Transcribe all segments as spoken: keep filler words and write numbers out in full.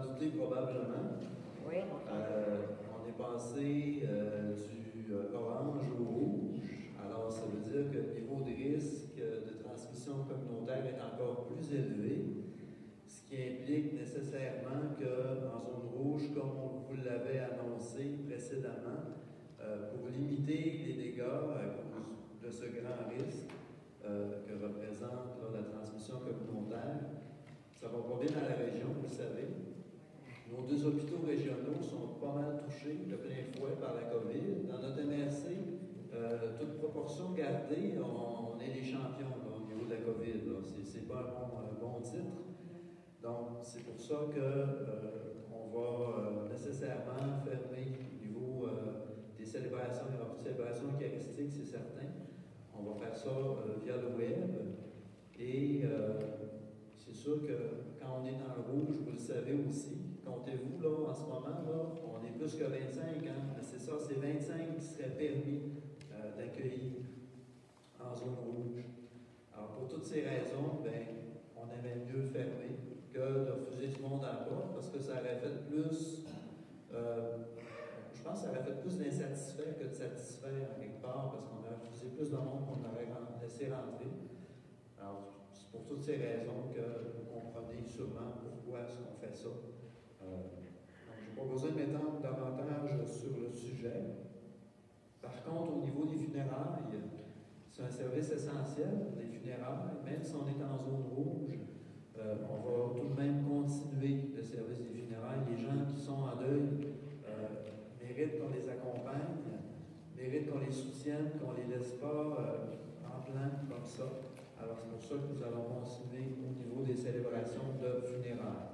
en doutez probablement. Oui, euh, on est passé euh, du euh, orange au rouge. Alors, ça veut dire que le niveau de risque de transmission communautaire est encore plus élevé, ce qui implique nécessairement qu'en zone rouge, comme on vous l'avait annoncé précédemment, euh, pour limiter les dégâts à cause de ce grand risque euh, que représente là, la transmission communautaire, ça va pas bien dans la région, vous le savez. Nos deux hôpitaux régionaux sont pas mal touchés de plein fouet par la COVID. Dans notre M R C, euh, toute proportion gardée, on, on est les champions là, au niveau de la COVID. C'est pas un bon, un bon titre. Donc, c'est pour ça qu'on euh, va euh, nécessairement fermer au niveau euh, des célébrations. Il n'y aura plus de célébrations eucharistiques, c'est certain. On va faire ça euh, via le web. Et euh, c'est sûr que quand on est dans le rouge, vous le savez aussi, comptez-vous, là, en ce moment, là, on est plus que vingt-cinq, hein? C'est ça, c'est vingt-cinq qui seraient permis euh, d'accueillir en zone rouge. Alors, pour toutes ces raisons, ben, on aimait mieux fermer que de refuser du monde en bas, parce que ça aurait fait plus, euh, je pense que ça aurait fait plus d'insatisfaits que de satisfaire en quelque part, parce qu'on aurait refusé plus de monde qu'on aurait laissé rentrer. Alors, c'est pour toutes ces raisons que vous comprenez sûrement pourquoi est-ce qu'on fait ça. Euh, donc, je n'ai pas besoin de m'étendre davantage sur le sujet. Par contre, au niveau des funérailles, c'est un service essentiel, les funérailles, même si on est en zone rouge, euh, on va tout de même continuer le service des funérailles. Les gens qui sont en deuil euh, méritent qu'on les accompagne, méritent qu'on les soutienne, qu'on ne les laisse pas euh, en plan comme ça. Alors, c'est pour ça que nous allons continuer au niveau des célébrations de funérailles.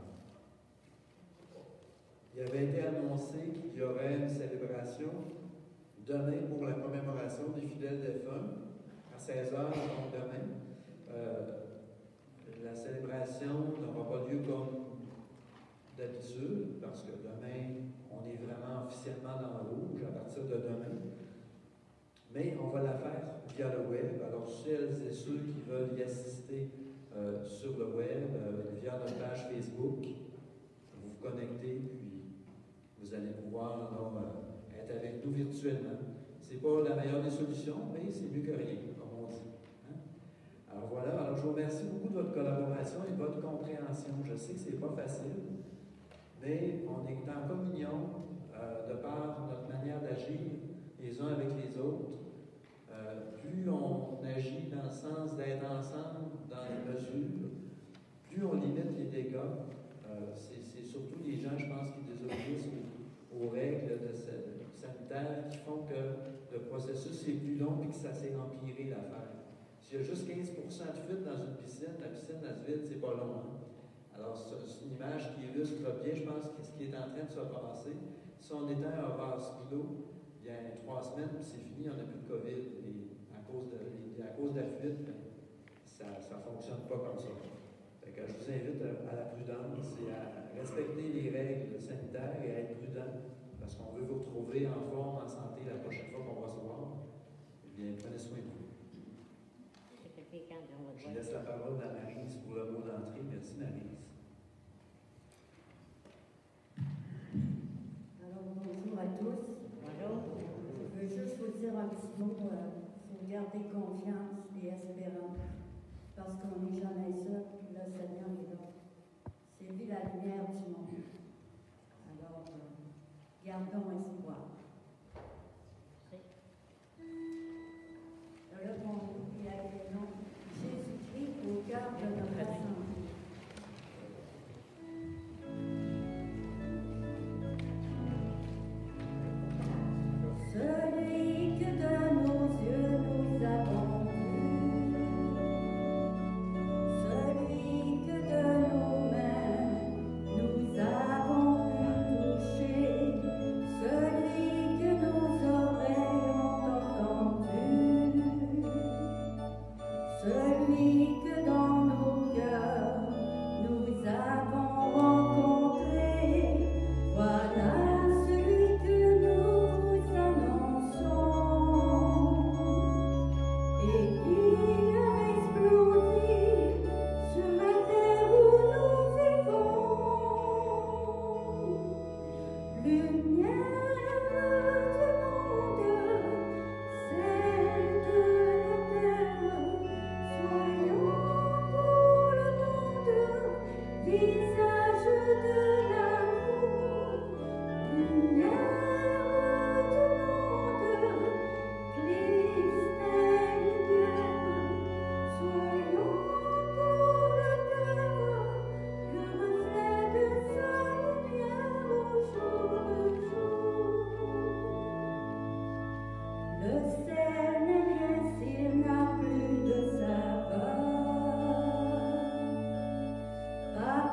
Il avait été annoncé qu'il y aurait une célébration demain pour la commémoration des fidèles défunts, à seize heures, donc demain. Euh, la célébration n'aura pas lieu comme d'habitude, parce que demain, on est vraiment officiellement dans le rouge à partir de demain. Mais on va la faire via le web. Alors, celles et ceux qui veulent y assister euh, sur le web, euh, via notre page Facebook, vous vous connectez, puis vous allez pouvoir là, euh, être avec nous virtuellement. C'est pas la meilleure des solutions, mais c'est mieux que rien, comme on dit. Hein? Alors voilà, alors je vous remercie beaucoup de votre collaboration et de votre compréhension. Je sais que c'est pas facile, mais on est en communion euh, de par notre manière d'agir les uns avec les autres. Euh, plus on agit dans le sens d'être ensemble dans les mesures, plus on limite les dégâts. Euh, c'est surtout les gens, je pense, qui désobéissent aux, aux règles de, de, sanitaires qui font que le processus est plus long et que ça s'est empiré l'affaire. S'il y a juste quinze pour cent de fuite dans une piscine, la piscine elle se vide, c'est pas long. Hein? Alors, c'est une image qui illustre bien, je pense, ce qui est en train de se passer. Si on était un vase clos, il y a trois semaines, c'est fini, on n'a plus de COVID. Et à cause de, à cause de la fuite, ça ne fonctionne pas comme ça. Fait que je vous invite à, à la prudence et à respecter les règles sanitaires et à être prudent, parce qu'on veut vous retrouver en forme, en santé la prochaine fois qu'on va se voir. Eh bien, prenez soin de vous. Je laisse la parole à Maryse pour le mot d'entrée. Merci, Maryse. Alors, bonjour à tous. Bonjour. Je veux juste vous dire un petit mot pour garder confiance et espérance, parce qu'on n'est jamais seul, puis le Seigneur est là. C'est lui la lumière du monde. Alors, euh, gardons espoir. Répondons à le nom Jésus-Christ au cœur de notre assemblée. Celui que de nos yeux nous avons vu, celui que de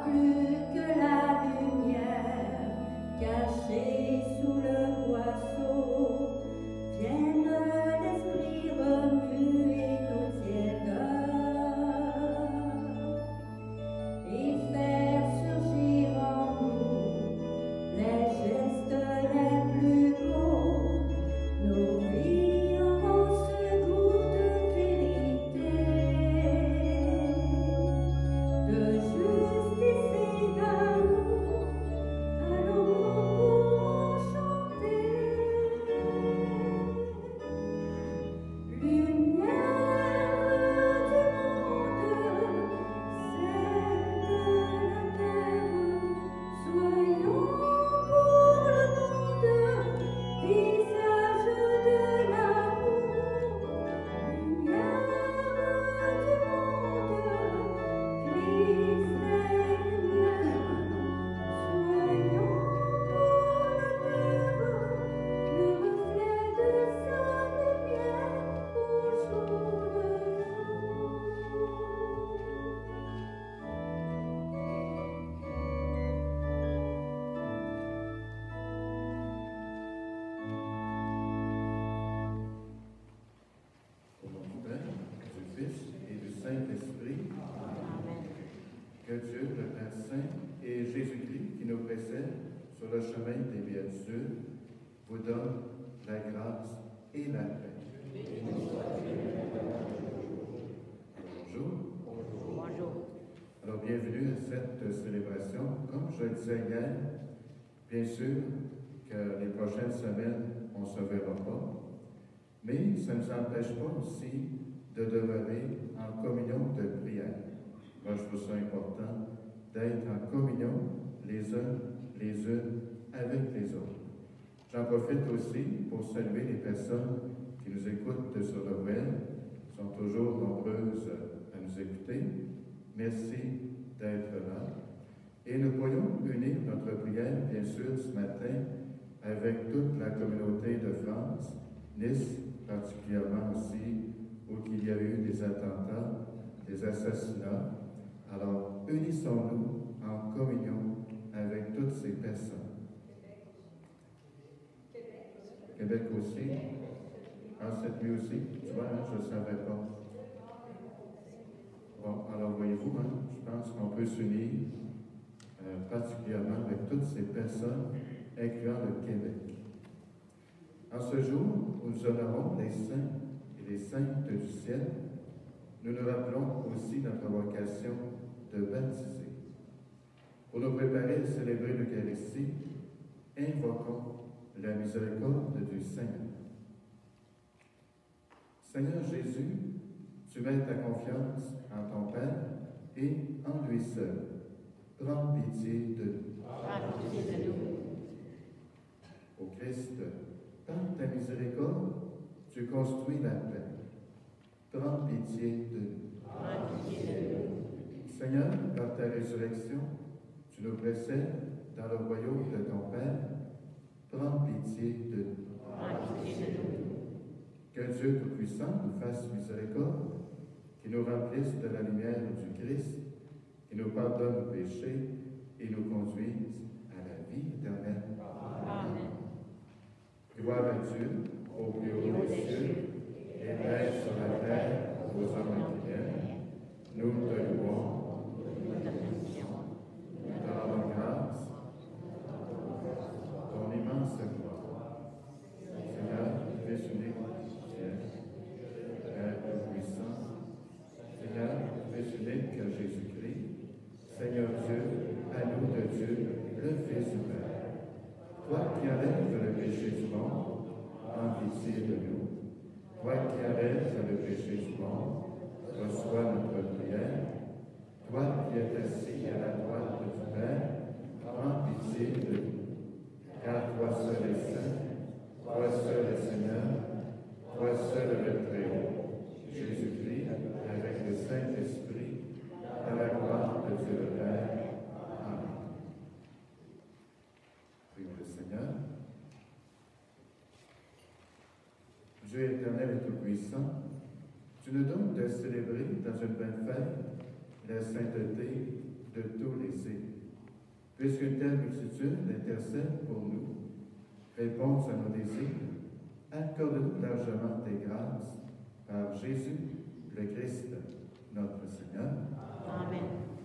Que Dieu, le Père Saint, et Jésus-Christ qui nous précède sur le chemin des béatitudes, vous donnent la grâce et la paix. Bonjour. Bonjour. Alors, bienvenue à cette célébration. Comme je le disais hier, bien sûr que les prochaines semaines, on ne se verra pas, mais ça ne nous empêche pas aussi de demeurer en communion de prière. Moi, je trouve ça important d'être en communion les uns les unes avec les autres. J'en profite aussi pour saluer les personnes qui nous écoutent sur le web, qui sont toujours nombreuses à nous écouter. Merci d'être là. Et nous pourrions unir notre prière, bien sûr, ce matin, avec toute la communauté de France, Nice particulièrement aussi, où il y a eu des attentats, des assassinats. Alors, unissons-nous en communion avec toutes ces personnes. Québec, Québec aussi. Ah, cette nuit aussi. Tu vois, hein, je ne savais pas. Bon, alors voyez-vous, hein, je pense qu'on peut s'unir euh, particulièrement avec toutes ces personnes, incluant le Québec. En ce jour où nous honorons les saints et les saintes du ciel, nous nous rappelons aussi notre vocation de baptiser. Pour nous préparer à célébrer l'Eucharistie, invoquons la miséricorde du Seigneur. Seigneur Jésus, tu mets ta confiance en ton Père et en lui seul. Prends pitié de nous. Prends pitié de nous. Ô Christ, par ta miséricorde, tu construis la paix. Prends pitié de nous. Prends pitié de nous. Seigneur, par ta résurrection, tu nous précèdes dans le royaume de ton Père. Prends pitié de nous. Prends pitié de nous. Que Dieu Tout-Puissant nous fasse miséricorde, qui nous remplisse de la lumière du Christ, qui nous pardonne nos péchés et nous conduise à la vie éternelle. Amen. Gloire à Dieu, au plus haut des cieux, et paix sur la terre aux hommes qui viennent. Nous te louons, nous te rendons grâce, ton immense gloire. Seigneur, Fils unique du ciel, Père Tout-Puissant, Seigneur, Fils unique Jésus-Christ, Seigneur Dieu, agneau de Dieu, le Fils du Père, toi qui enlèves le péché du monde, en pitié de nous. Toi qui enlèves le péché du monde, reçois notre prière. Toi qui es assis à la droite du Père, prends pitié de nous. Car toi seul est saint, toi seul est Seigneur, toi seul est le Très-Haut, Jésus-Christ, avec le Saint-Esprit, à la gloire de Dieu le Père. Amen. Prions le Seigneur. Dieu éternel et tout-puissant, tu nous donnes de célébrer dans une bonne fête la sainteté de tous les signes. Puisqu'une telle multitude intercède pour nous, réponse à nos désirs, accorde-nous largement tes grâces par Jésus le Christ, notre Seigneur. Amen.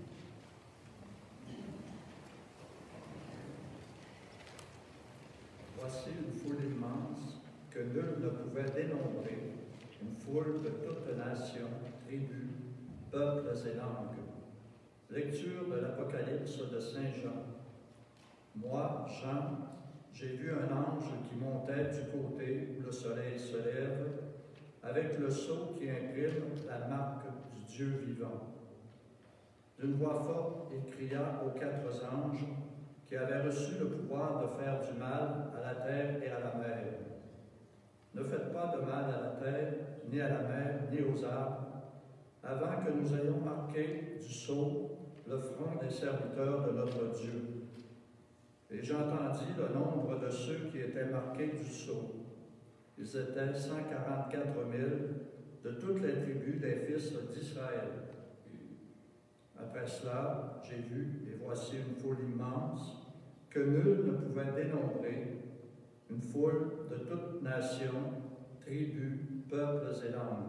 Voici une foule immense que nul ne pouvait dénombrer, une foule de toutes nations, tribus, peuples et langues. Lecture de l'Apocalypse de Saint Jean. Moi, Jean, j'ai vu un ange qui montait du côté où le soleil se lève, avec le sceau qui imprime la marque du Dieu vivant. D'une voix forte, il cria aux quatre anges qui avaient reçu le pouvoir de faire du mal à la terre et à la mer. Ne faites pas de mal à la terre, ni à la mer, ni aux arbres, avant que nous ayons marqué du sceau le front des serviteurs de notre Dieu. Et j'entendis le nombre de ceux qui étaient marqués du sceau. Ils étaient cent quarante-quatre mille de toutes les tribus des fils d'Israël. Après cela, j'ai vu, et voici une foule immense, que nul ne pouvait dénombrer, une foule de toutes nations, tribus, peuples et langues.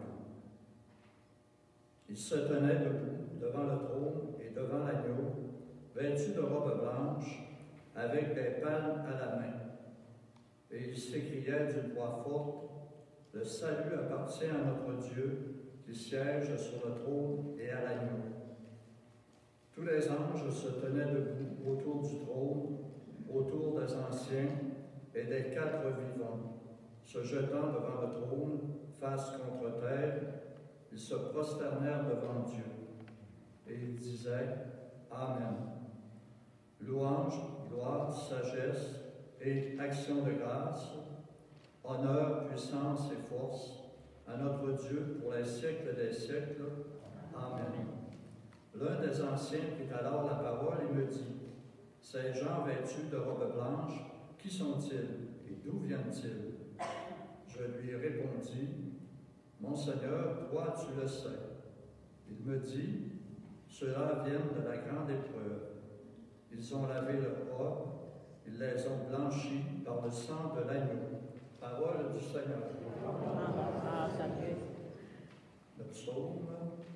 Ils se tenaient debout devant le trône et devant l'agneau, vêtus de robes blanches, avec des palmes à la main. Et ils s'écriaient d'une voix forte, « Le salut appartient à notre Dieu, qui siège sur le trône et à l'agneau. » Tous les anges se tenaient debout autour du trône, autour des anciens et des quatre vivants, se jetant devant le trône, face contre terre, ils se prosternèrent devant Dieu. Et ils disaient, Amen. Louange, gloire, sagesse et action de grâce, honneur, puissance et force à notre Dieu pour les siècles des siècles. Amen. L'un des anciens prit alors la parole et me dit, ces gens vêtus de robes blanches, qui sont-ils et d'où viennent-ils? Je lui répondis, mon Seigneur, toi tu le sais. Il me dit, ceux-là viennent de la grande épreuve. Ils ont lavé leurs robes, ils les ont blanchis par le sang de l'agneau. Parole du Seigneur. Le psaume.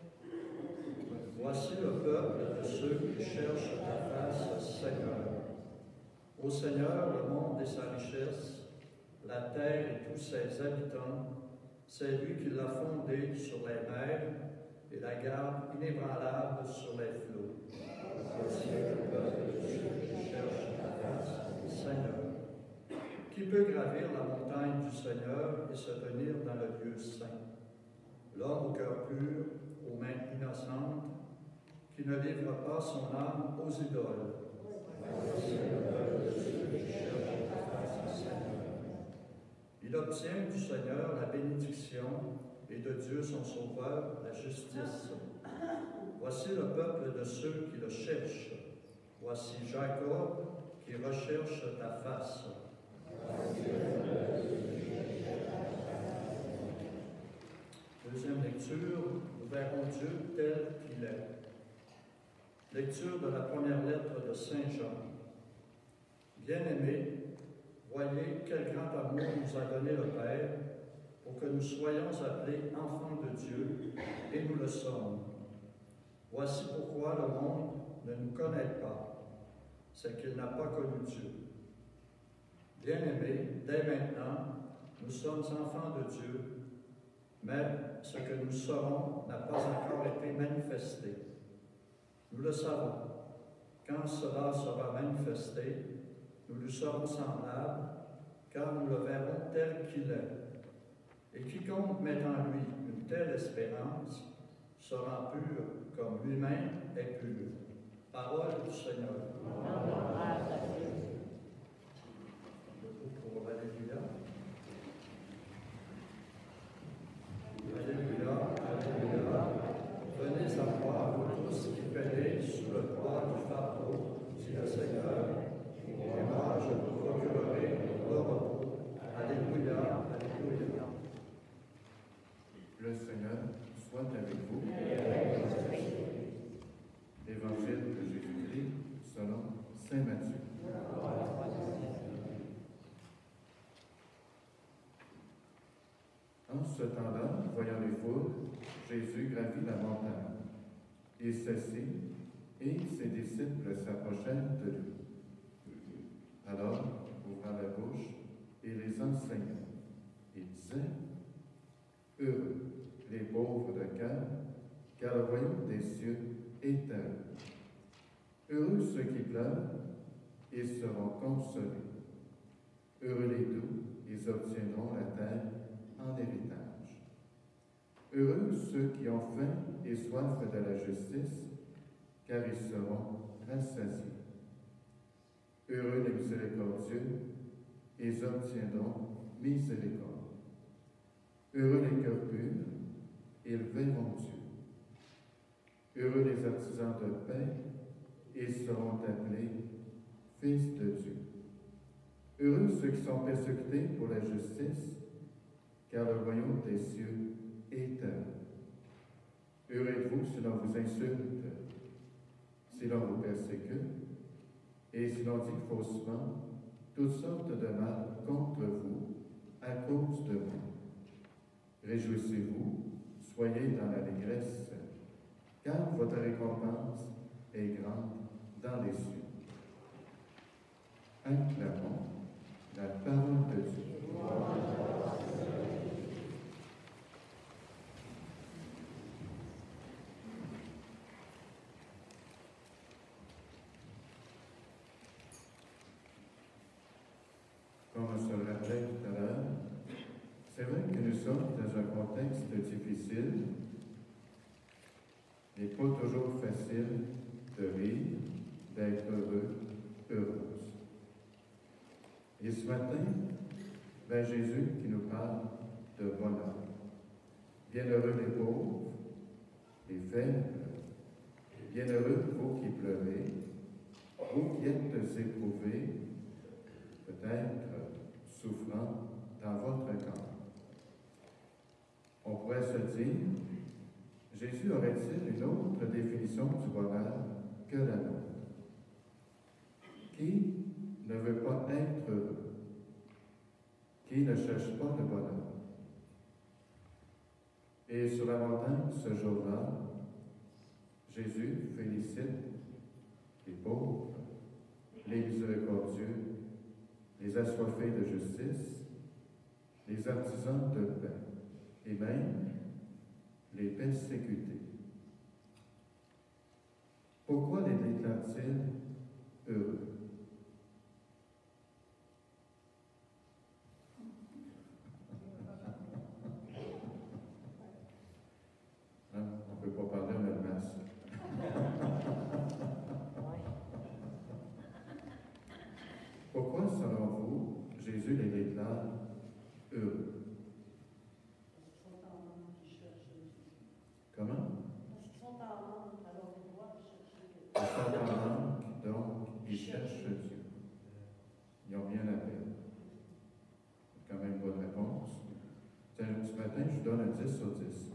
Voici le peuple de ceux qui cherchent ta face, Seigneur. Ô Seigneur, le monde et sa richesse, la terre et tous ses habitants, c'est lui qui l'a fondé sur les mers et la garde inébranlable sur les flots. Voici le peuple de ceux qui cherchent ta face, Seigneur. Qui peut gravir la montagne du Seigneur et se tenir dans le lieu saint? L'homme au cœur pur, aux mains innocentes, qui ne livre pas son âme aux idoles. Voici le peuple de ceux qui cherchent ta face, Seigneur. Il obtient du Seigneur la bénédiction et de Dieu son Sauveur la justice. Voici le peuple de ceux qui le cherchent. Voici Jacob qui recherche ta face. Deuxième lecture, nous verrons Dieu tel qu'il est. Lecture de la première lettre de Saint Jean. Bien-aimés, voyez quel grand amour nous a donné le Père pour que nous soyons appelés enfants de Dieu, et nous le sommes. Voici pourquoi le monde ne nous connaît pas, c'est qu'il n'a pas connu Dieu. Bien-aimés, dès maintenant, nous sommes enfants de Dieu, mais ce que nous serons n'a pas encore été manifesté. Nous le savons. Quand cela sera manifesté, nous lui serons semblables, car nous le verrons tel qu'il est. Et quiconque met en lui une telle espérance sera pur comme lui-même est pur. Parole du Seigneur. Pour Alléluia. Alléluia, Alléluia. Venez à moi, vous tous qui peinez sous le poids du fardeau, dit le Seigneur, et moi je vous procurerai le repos. Alléluia, Alléluia. Le Seigneur soit avec vous. Évangile de Jésus-Christ selon Jésus gravit la montagne. Il s'assit et ses disciples s'approchèrent de lui. Alors, ouvra la bouche et les enseigna. Il disait, « Heureux les pauvres de cœur, car le royaume des cieux est à eux. Heureux ceux qui pleurent, ils seront consolés. Heureux les doux, ils obtiendront la terre en héritage. Heureux ceux qui ont faim et soif de la justice, car ils seront rassasiés. Heureux les miséricordieux, ils obtiendront miséricorde. Heureux les cœurs purs, ils verront Dieu. Heureux les artisans de paix, ils seront appelés fils de Dieu. Heureux ceux qui sont persécutés pour la justice, car le royaume des cieux est à eux. Heureux êtes-vous si l'on vous insulte, si l'on vous persécute, et si l'on dit faussement toutes sortes de mal contre vous à cause de moi. Réjouissez-vous, soyez dans l'allégresse, car votre récompense est grande dans les cieux. Acclamons la parole de Dieu. Comme on se le rappelait tout à l'heure, c'est vrai que nous sommes dans un contexte difficile, et pas toujours facile de vivre, d'être heureux, heureuse. Et ce matin, ben Jésus qui nous parle de bonheur. Bienheureux les pauvres, les faibles, bienheureux vous qui pleurez, vous qui êtes éprouvés, peut-être souffrant dans votre corps. On pourrait se dire, Jésus aurait-il une autre définition du bonheur que la nôtre? Qui ne veut pas être heureux? Qui ne cherche pas le bonheur? Et sur la montagne, ce jour-là, Jésus félicite les pauvres, les miséricordieux, les assoiffés de justice, les artisans de paix, et même les persécutés. Pourquoi les déclare-t-il heureux? Hein? On ne peut pas parler en même masse. Pourquoi, selon vous, Jésus les déclare heureux? Comment? Parce qu'ils sont en manque, alors ils doivent chercher. Ils sont en manque, donc ils cherchent Dieu. Ils ont bien la peine. C'est quand même une bonne réponse. Tiens, ce matin, je vous donne un dix sur dix.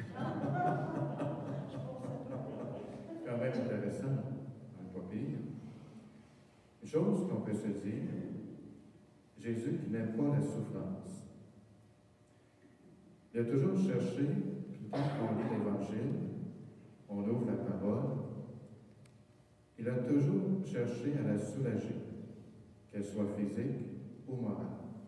C'est quand même intéressant, hein, pas pire. Une chose qu'on peut se dire, Jésus qui n'aime pas la souffrance. Il a toujours cherché, quand on lit l'Évangile, on ouvre la parole, il a toujours cherché à la soulager, qu'elle soit physique ou morale.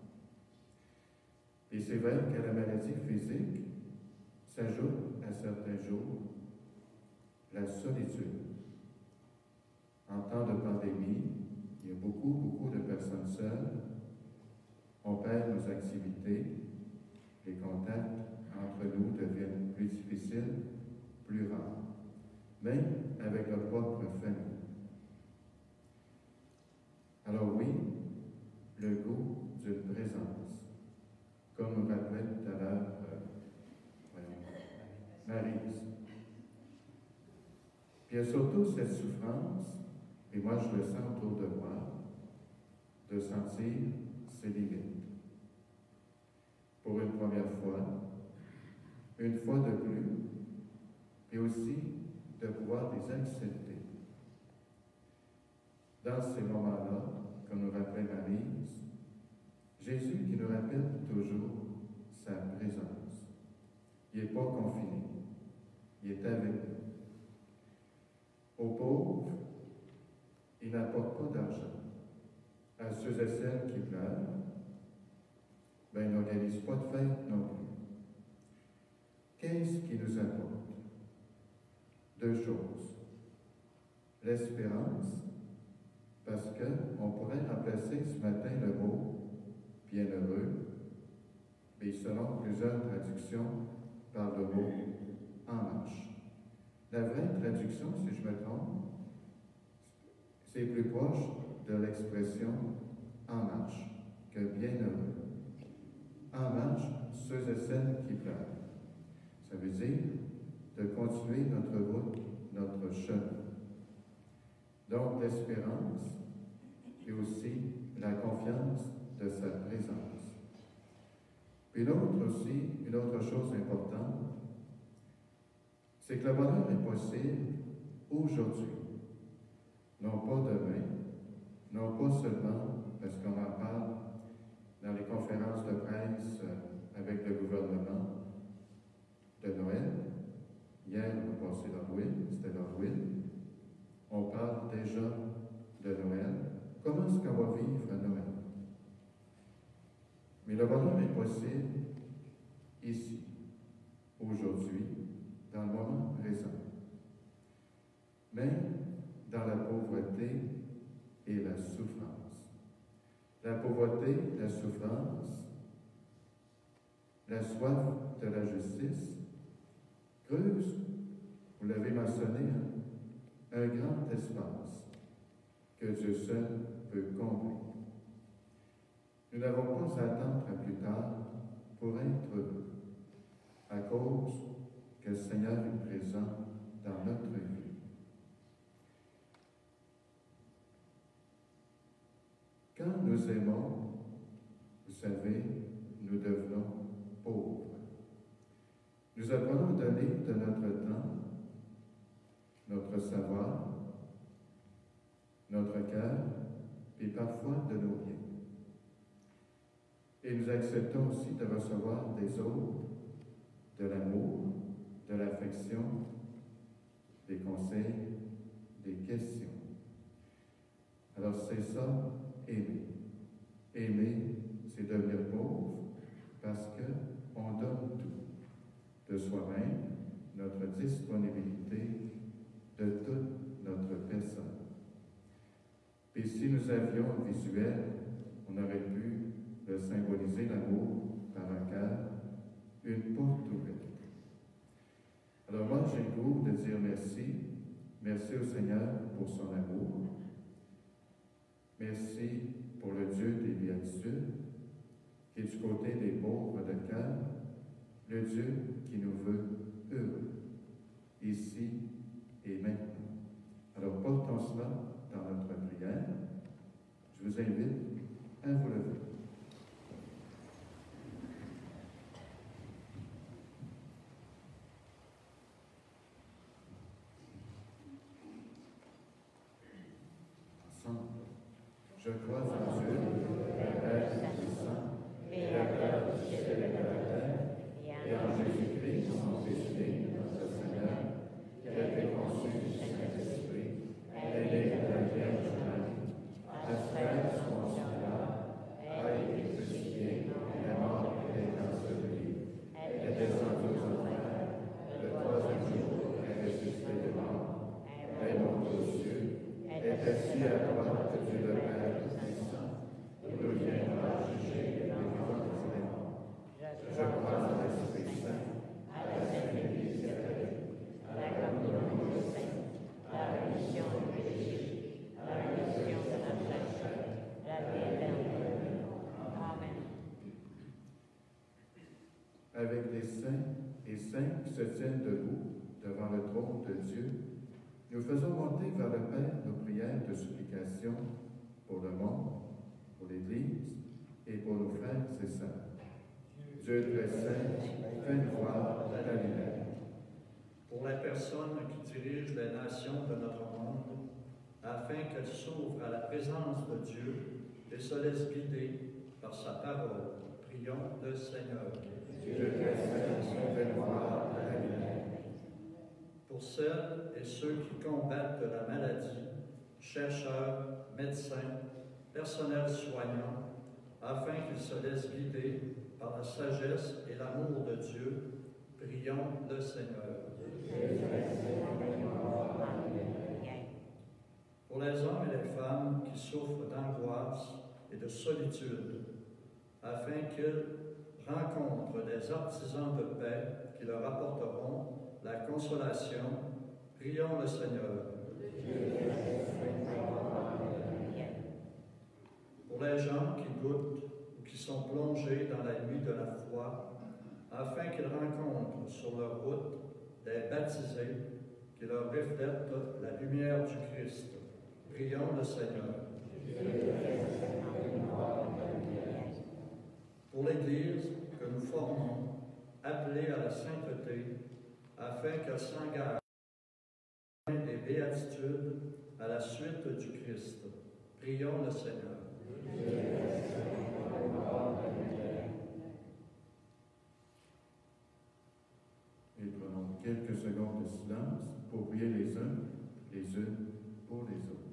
Et c'est vrai qu'à la maladie physique s'ajoute à certains jours la solitude. En temps de pandémie, il y a beaucoup, beaucoup de personnes seules. On perd nos activités, les contacts entre nous deviennent plus difficiles, plus rares, même avec leur propre famille. Alors oui, le goût d'une présence, comme nous rappelait tout à l'heure euh, Maryse. Puis il y a surtout cette souffrance, et moi je le sens autour de moi, de sentir ses limites. Pour une première fois, une fois de plus, et aussi de pouvoir les accepter. Dans ces moments-là, comme nous rappelle Maryse, Jésus qui nous rappelle toujours sa présence. Il n'est pas confiné. il est avec nous. Aux pauvres, il n'apporte pas d'argent. À ceux et celles qui pleurent, ben, il n'organise pas de fête non plus. Qu'est-ce qui nous apporte? Deux choses. L'espérance, parce qu'on pourrait remplacer ce matin le mot bienheureux, mais selon plusieurs traductions par le mot en marche. La vraie traduction, si je me trompe, c'est plus proche de l'expression en marche que bienheureux. En marche, ceux et celles qui pleurent. Ça veut dire de continuer notre route, notre chemin. Donc l'espérance et aussi la confiance de sa présence. Puis l'autre aussi, une autre chose importante, c'est que le bonheur est possible aujourd'hui, non pas demain, non pas seulement parce qu'on en parle dans les conférences de presse avec le gouvernement de Noël. Hier, on a passé l'Halloween, c'était l'Halloween. On parle déjà de Noël. Comment est-ce qu'on va vivre à Noël? Mais le bonheur est possible ici, aujourd'hui, dans le moment présent. Même dans la pauvreté et la souffrance. La pauvreté, la souffrance, la soif de la justice, creuse, vous l'avez mentionné, hein, un grand espace que Dieu seul peut combler. Nous n'avons pas à attendre à plus tard pour être heureux, à cause que le Seigneur est présent dans notre vie. Quand nous aimons, vous savez, nous devenons pauvres. Nous apprenons à donner de notre temps, notre savoir, notre cœur, et parfois de nos biens. Et nous acceptons aussi de recevoir des autres de l'amour, de l'affection, des conseils, des questions. Alors c'est ça, aimer. Aimer, c'est devenir pauvre parce qu'on donne tout de soi-même, notre disponibilité, de toute notre personne. Et si nous avions un visuel, on aurait pu le symboliser l'amour par un cœur, une porte ouverte. Alors moi, j'ai le goût de dire merci. Merci au Seigneur pour son amour. Merci pour le Dieu des béatitudes, qui est du côté des pauvres de cœur, le Dieu qui nous veut heureux, ici et maintenant. Alors portons cela dans notre prière. Je vous invite à vous lever. Je crois en Dieu, le Père Saint-Puissant, Créateur du ciel et de la terre, et en Jésus-Christ, son Fils unique, notre Seigneur, qui a été conçu du Saint-Esprit, est né de la Vierge Marie, a souffert sous Ponce Pilate, a été crucifié, est mort et est enseveli, est descendu aux enfers, le troisième jour est ressuscité de mort, est monté aux cieux, est assis à droite de Dieu le Père. Il viendra juger les vivants et les morts. Je crois en l'Esprit Saint, à la Sainte Église catholique, à la communion des saints, à la rémission des péchés, à la rémission de la chair, la vie éternelle. Amen. Avec les saints et saints qui se tiennent debout devant le trône de Dieu, nous faisons monter vers le Père nos prières de supplication pour le monde, pour l'Église et pour nos frères et sœurs. Dieu très saint, fais-nous voir la lumière. Pour les personnes qui dirigent les nations de notre monde, afin qu'elles s'ouvrent à la présence de Dieu et se laissent guider par sa parole, prions le Seigneur. Dieu très saint, fais-nous voir la lumière. pour celles et ceux qui combattent la maladie, chercheurs, médecins, personnel soignant, afin qu'ils se laissent guider par la sagesse et l'amour de Dieu. Prions le Seigneur. Pour les hommes et les femmes qui souffrent d'angoisse et de solitude, afin qu'ils rencontrent des artisans de paix qui leur apporteront la consolation, prions le Seigneur. Pour les gens qui doutent ou qui sont plongés dans la nuit de la foi, afin qu'ils rencontrent sur leur route des baptisés qui leur reflètent la lumière du Christ. Prions le Seigneur. Pour l'Église que nous formons, appelée à la sainteté, afin qu'elle s'engage des béatitudes à la suite du Christ. Prions le Seigneur. Et prenons quelques secondes de silence pour prier les uns, les unes pour les autres.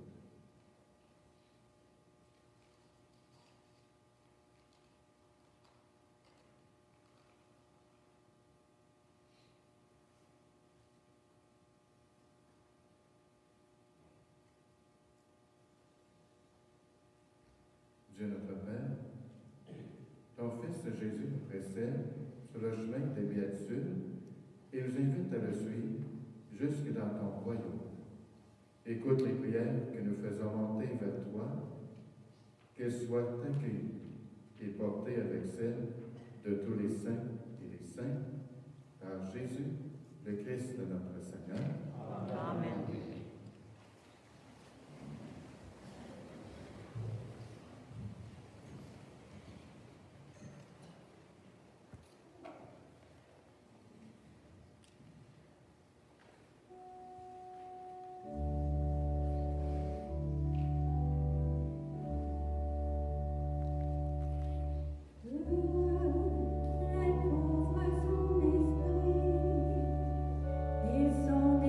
Dieu notre Père, ton Fils Jésus nous précède sur le chemin des béatitudes et nous invite à le suivre jusque dans ton royaume. Écoute les prières que nous faisons monter vers toi, qu'elles soient accueillies et portées avec celles de tous les saints et les saintes, par Jésus, le Christ de notre Seigneur. Amen. Ils sont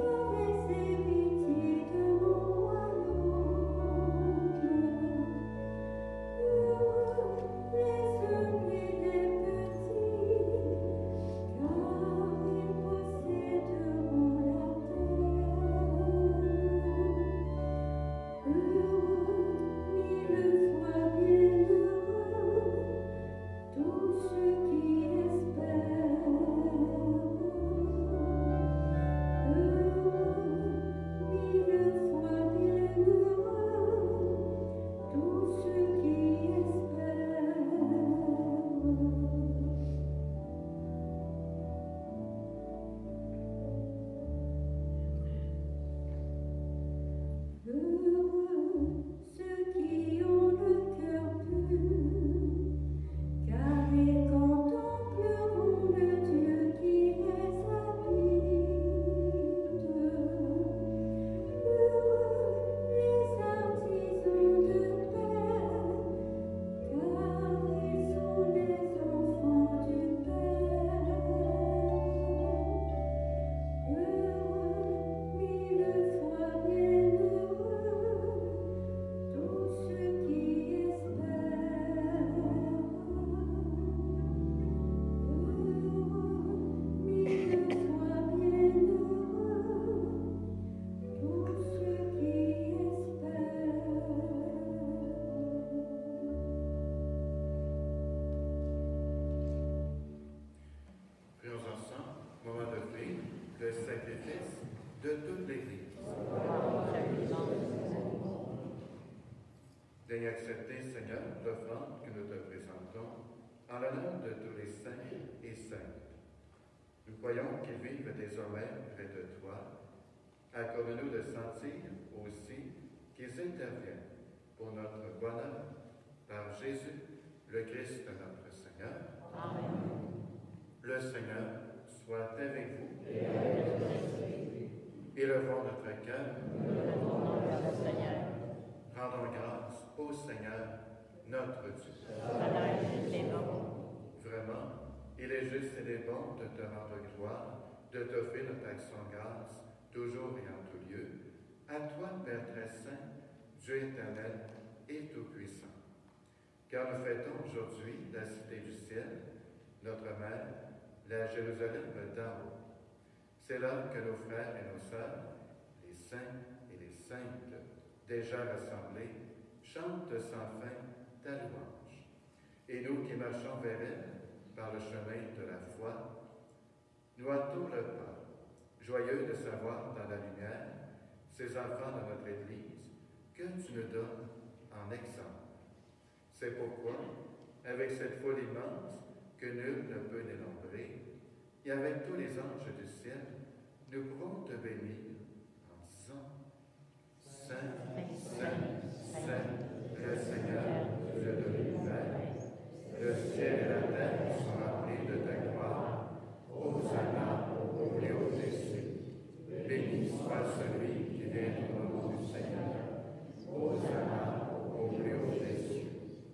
Daigne accepter, Seigneur, l'offrande que nous te présentons en l'honneur de tous les saints et saintes. Nous croyons qu'ils vivent désormais près de toi. Accorde-nous de sentir aussi qu'ils interviennent pour notre bonheur par Jésus, le Christ notre Seigneur. Amen. Le Seigneur soit avec vous. Et avec ton esprit. Élevons notre cœur. Nous le rendons vers le Seigneur. Rendons grâce au Seigneur, notre Dieu. Cela est juste et bon. Vraiment, il est juste et bon de te rendre gloire de t'offrir notre action de grâce, toujours et en tout lieu, à toi, Père très saint, Dieu éternel et tout-puissant. Car nous fêtons aujourd'hui la cité du ciel, notre mère, la Jérusalem d'en haut. C'est là que nos frères et nos sœurs, les saints et les saintes, déjà rassemblés, chantent sans fin ta louange. Et nous qui marchons vers elle par le chemin de la foi, nous hâtons le pas, joyeux de savoir dans la lumière ces enfants de notre Église que tu nous donnes en exemple. C'est pourquoi, avec cette foule immense que nul ne peut dénombrer, et avec tous les anges du ciel, nous pouvons te bénir en disant: Saint, Saint, Saint, le Seigneur, Dieu de l'univers, le ciel et la terre sont remplis de ta gloire. Hosanna au plus haut des cieux. Béni soit celui qui vient au nom du Seigneur. Hosanna au plus haut des cieux.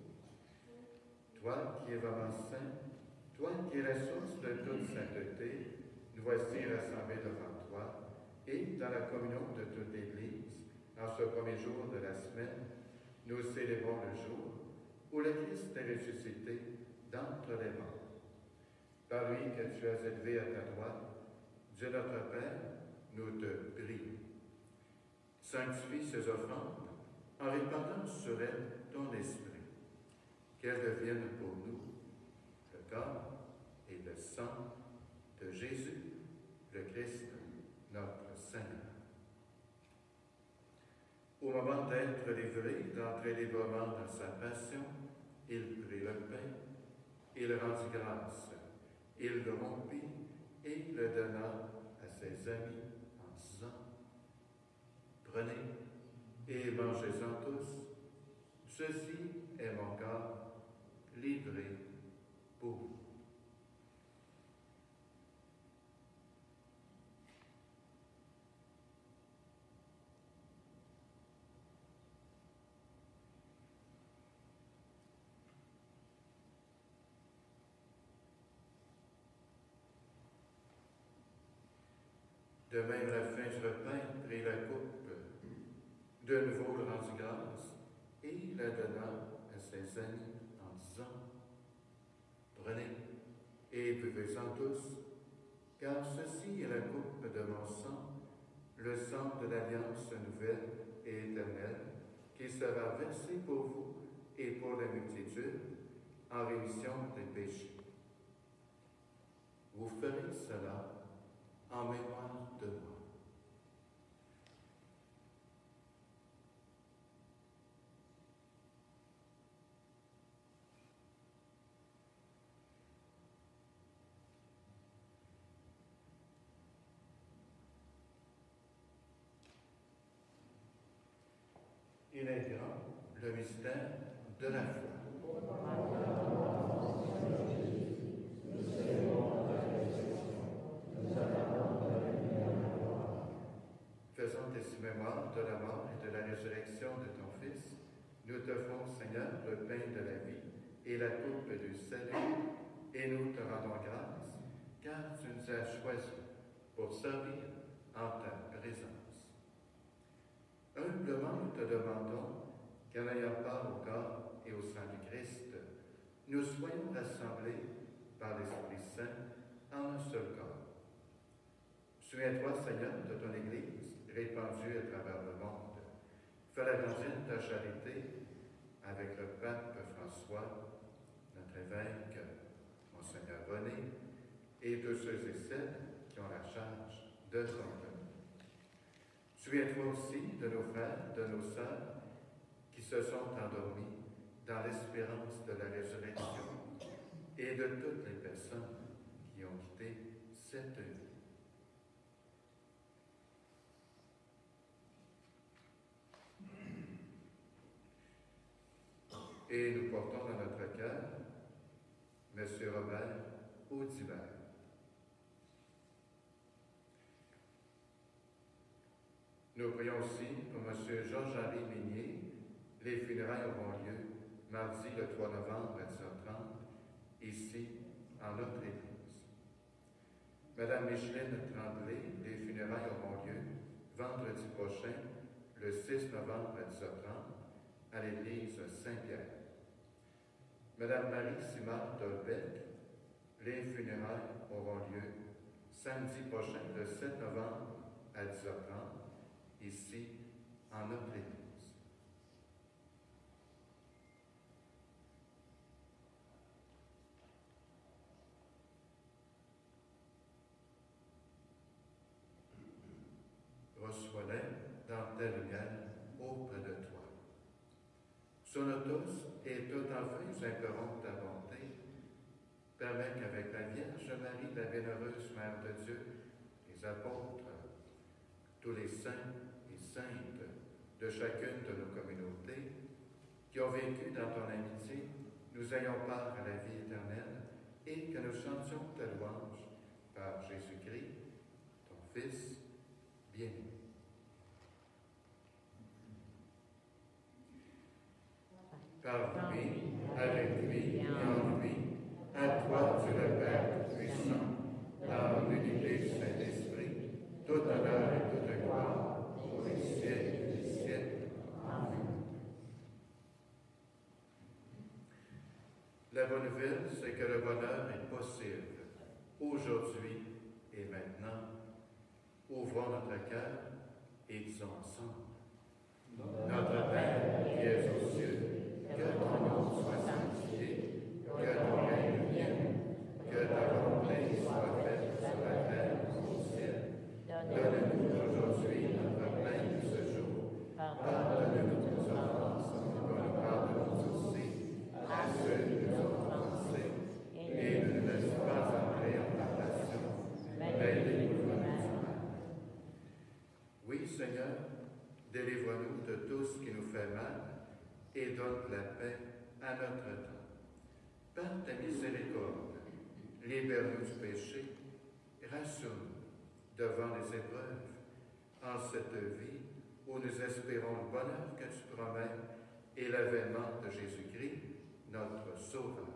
Toi qui es vraiment saint, toi qui es la source de toute sainteté, nous voici rassemblés devant toi et dans la communion de toute l'Église, en ce premier jour de la semaine, nous célébrons le jour où le Christ est ressuscité d'entre les morts. Par lui que tu as élevé à ta droite, Dieu notre Père, nous te prions. Sanctifie ces offrandes en répandant sur elles ton esprit, qu'elles deviennent pour nous le corps et le sang de Jésus, le Christ, notre Seigneur. Au moment d'être livré, d'entrer librement dans sa passion, il prit le pain, il rendit grâce, il le rompit et le donna à ses amis en disant: Prenez et mangez-en tous, ceci est mon corps livré pour vous. De même, à la fin du repas, il prit la coupe, de nouveau le rendit grâce, et la donna à ses amis en disant: Prenez et buvez-en tous, car ceci est la coupe de mon sang, le sang de l'alliance nouvelle et éternelle, qui sera versé pour vous et pour la multitude en rémission des péchés. Vous ferez cela en mémoire de moi. Il est grand, le mystère de la foi. Faisant ainsi mémoire de la mort et de la résurrection de ton Fils, nous t'offrons, Seigneur, le pain de la vie et la coupe du salut, et nous te rendons grâce, car tu nous as choisis pour servir en ta présence. Humblement, nous te demandons qu'en ayant part au corps et au sang du Christ, nous soyons rassemblés par l'Esprit Saint en un seul corps. Souviens-toi, Seigneur, de ton Église répandue à travers le monde. Fais-la grandir ta charité avec le pape François, notre évêque, Monseigneur René, et tous ceux et celles qui ont la charge de ton œuvre. Souviens-toi aussi de nos frères, de nos sœurs, qui se sont endormis dans l'espérance de la résurrection, et de toutes les personnes qui ont quitté cette vie. Et nous portons dans notre cœur M. Robert Audibert. Nous prions aussi pour M. Georges-Henri Minier. Les funérailles auront lieu mardi le trois novembre à dix heures trente, ici, en notre Église. Madame Micheline Tremblay, les funérailles auront lieu vendredi prochain, le six novembre à dix heures trente, à l'église Saint-Pierre. Madame Marie Simard Dolbec, les funérailles auront lieu samedi prochain, le sept novembre à dix heures trente, ici, en notre église. Reçois-les dans ta lumière auprès de toi. Sur tous et tout en feu, nous implorons ta bonté. Permets qu'avec la Vierge Marie, la bienheureuse Mère de Dieu, les apôtres, tous les saints et saintes de chacune de nos communautés, qui ont vécu dans ton amitié, nous ayons part à la vie éternelle et que nous chantions ta louange par Jésus-Christ, ton Fils bien-aimé. Par lui, avec lui et en lui, à toi, Dieu le Père puissant, dans l'unité du Saint-Esprit, tout honneur et toute gloire, pour les siècles des siècles. Amen. La bonne nouvelle, c'est que le bonheur est possible, aujourd'hui et maintenant. Ouvrons notre cœur et disons ensemble. Notre Père qui es aux cieux, que ton nom soit sanctifié, que ton règne vienne, que ta volonté soit faite sur la terre comme au ciel. Donne-nous aujourd'hui notre pain de ce jour. Pardonne-nous nos offenses, comme nous pardonnons aussi à ceux qui nous ont offensés. Et ne nous laisse pas entrer en tentation, mais délivre-nous du mal. Oui, Seigneur, délivre-nous de tout ce qui nous fait mal et donne la paix à notre temps. Par ta miséricorde, libère-nous du péché, rassure-nous devant les épreuves, en cette vie où nous espérons le bonheur que tu promets et l'avènement de Jésus-Christ, notre Sauveur.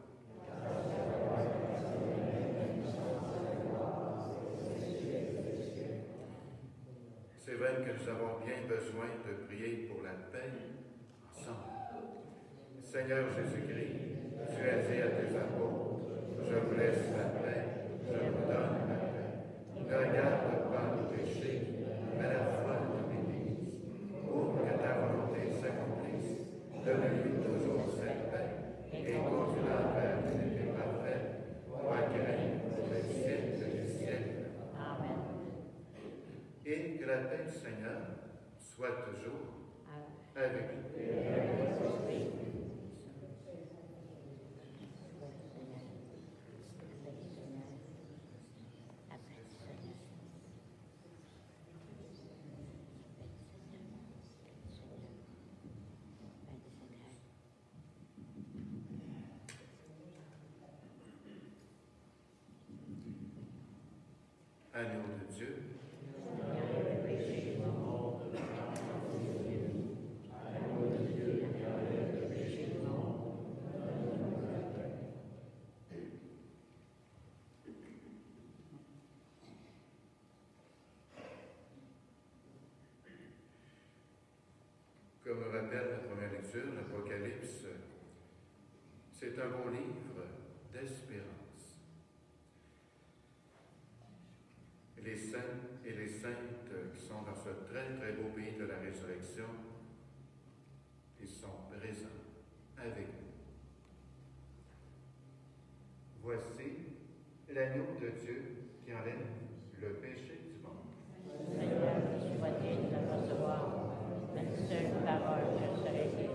C'est vrai que nous avons bien besoin de prier pour la paix ensemble. Seigneur Jésus-Christ, tu as dit à tes apôtres, je vous laisse la paix, je vous donne la paix. Ne regarde pas nos péchés, mais la foi de l'Église. Pour que ta volonté s'accomplisse, donne-lui toujours cette paix et conduis-la vers l'unité parfaite, toi qui règnes pour les siècles des siècles. Amen. Et que la paix du Seigneur soit toujours avec nous. Agneau de Dieu, comme nous rappelle la première lecture, l'Apocalypse, c'est un beau livre d'espérance. Les saints et les saintes qui sont dans ce très très beau pays de la résurrection, ils sont présents avec nous. Voici l'agneau de Dieu qui enlève le péché du monde. Seigneur, je sois digne de recevoir une seule parole, je serai guéri.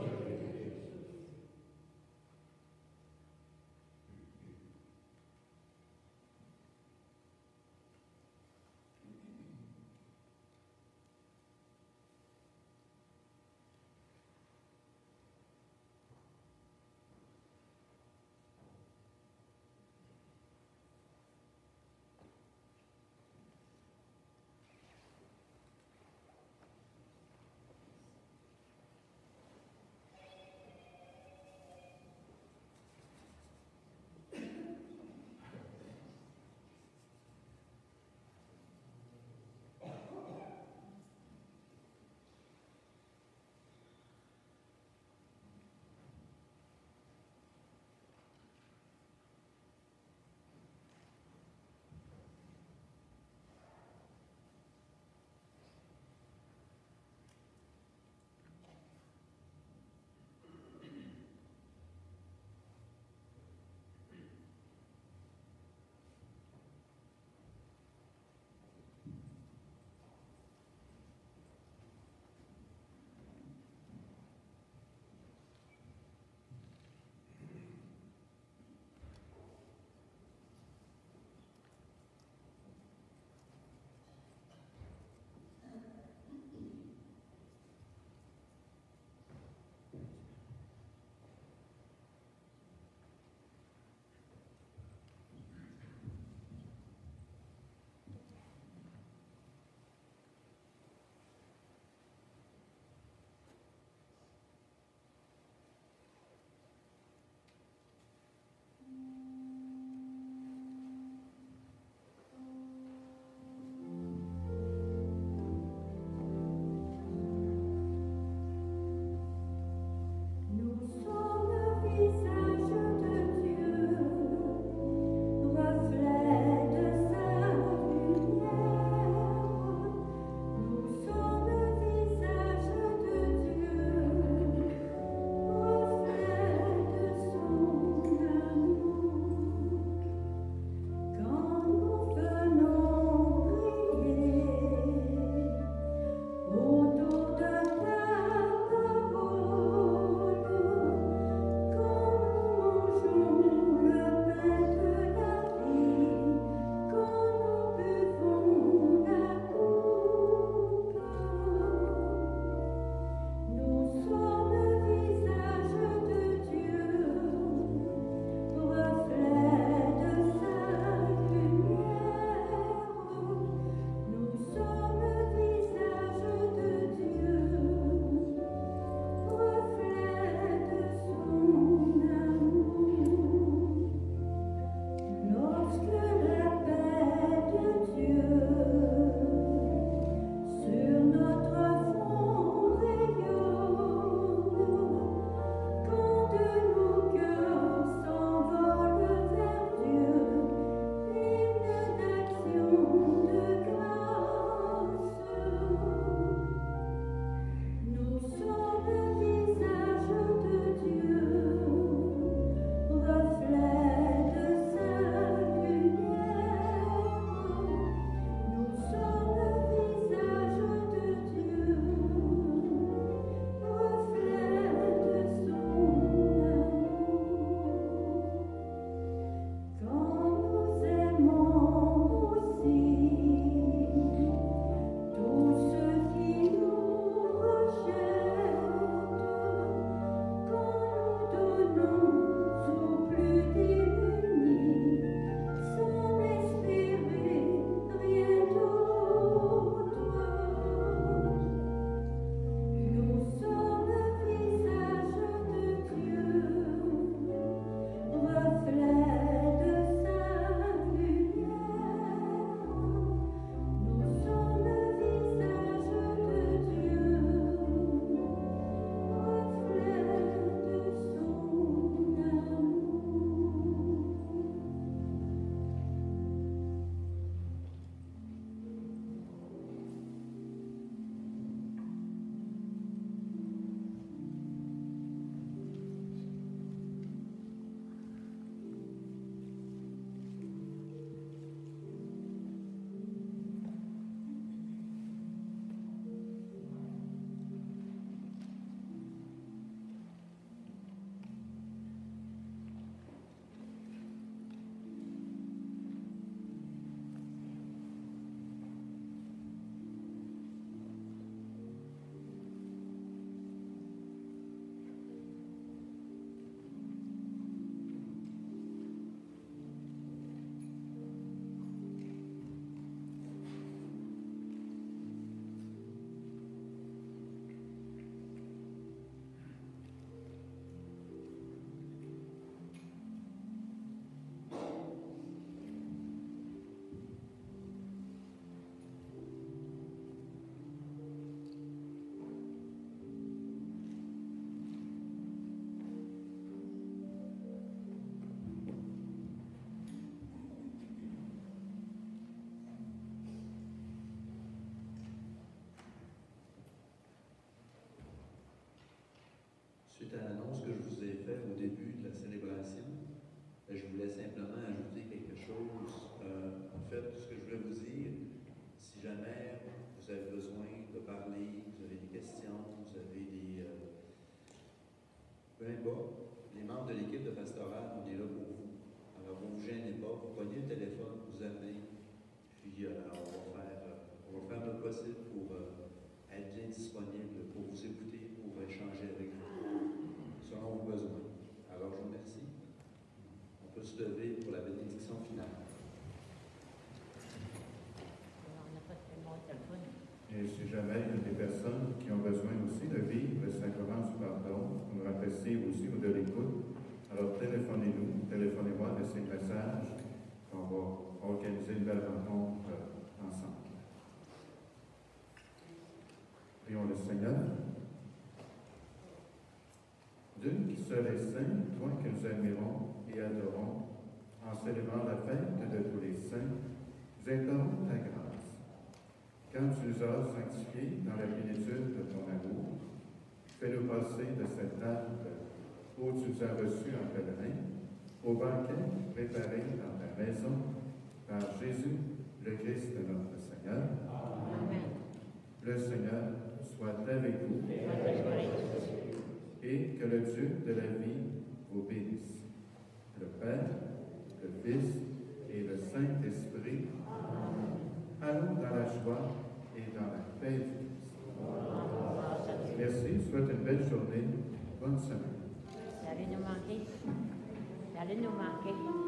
suite à l'annonce que je vous ai faite au début de la célébration, je voulais simplement ajouter quelque chose. Euh, en fait, ce que je voulais vous dire, si jamais vous avez besoin de parler, vous avez des questions, vous avez des... Euh, peu importe, les membres de l'équipe de pastoral, on est là pour vous. Alors, vous ne vous gênez pas, vous prenez le téléphone, vous amenez, puis euh, on, va faire, euh, on va faire notre possible pour euh, être bien disponible, pour vous écouter, pour échanger avec vous, selon vos besoins. Alors, je vous remercie. On peut se lever pour la bénédiction finale. On n'a pas de témoin au téléphone. Et si jamais il y a des personnes qui ont besoin aussi de vivre le sacrement du pardon, ou apprécier aussi ou de l'écoute, alors téléphonez-nous, téléphonez-moi, laissez un message, on va organiser une belle rencontre euh, ensemble. Prions le Seigneur. Dieu qui seul est saint, toi que nous admirons et adorons, en célébrant la fête de tous les saints, nous implorons ta grâce. Quand tu nous as sanctifiés dans la plénitude de ton amour, fais-nous passer de cette table où tu nous as reçus en pèlerin, au banquet préparé dans ta maison par Jésus, le Christ de notre Seigneur. Amen. Le Seigneur soit avec vous et que le Dieu de la vie vous bénisse. Le Père, le Fils et le Saint-Esprit. Allons dans la joie et dans la paix du Christ. Merci, souhaite une belle journée, bonne semaine. Ça allait nous manquer. Ça allait nous manquer.